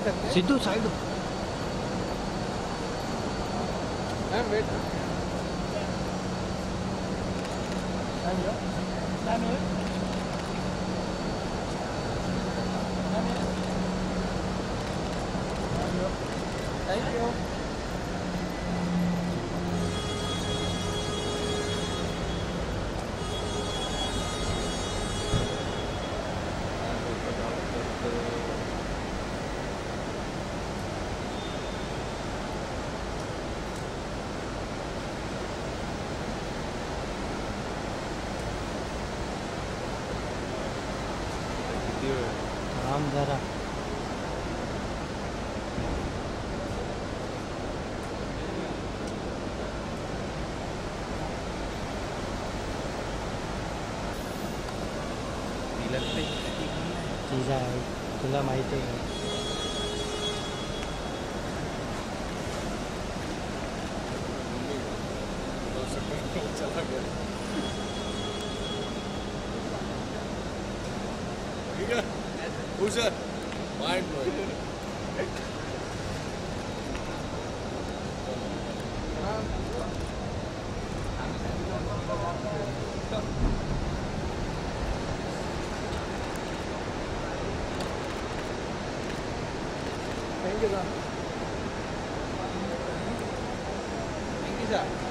सकते हैं। Sidhu side ma'am wait thank you. आराम जरा चीज़ा आहे तुला माहिती आहे चला गया ठीक है उसे mind blowing thank you sir. Thank you sir.